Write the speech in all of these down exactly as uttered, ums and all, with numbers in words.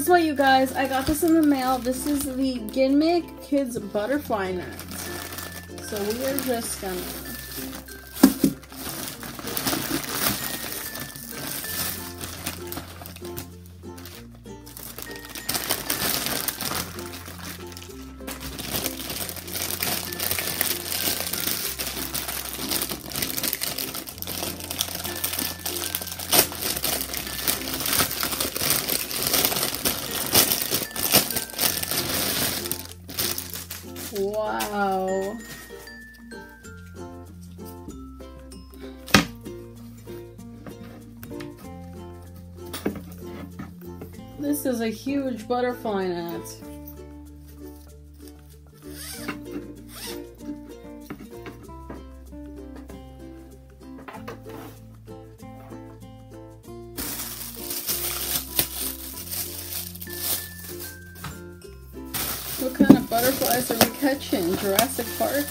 guess what, you guys? I got this in the mail. This is the Ginmic Kids Butterfly Net. So we are just gonna... Wow. This is a huge butterfly net. What kind of butterflies are we catching? Jurassic Park?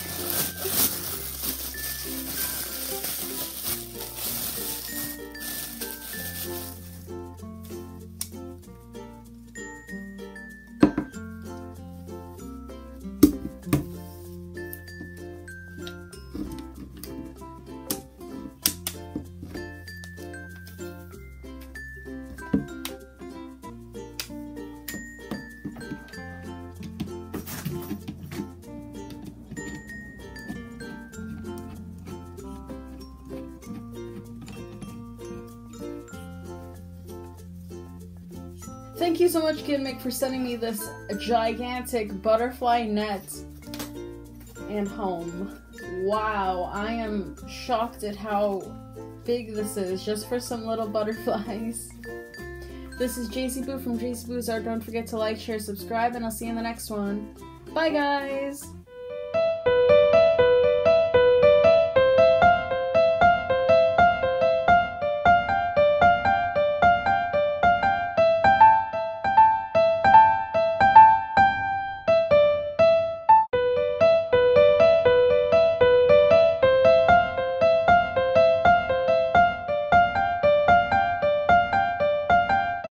Thank you so much, Ginmic, for sending me this gigantic butterfly net and home. Wow, I am shocked at how big this is just for some little butterflies. This is Jacy Boo from Jacy Boo's Art. Don't forget to like, share, subscribe, and I'll see you in the next one. Bye, guys!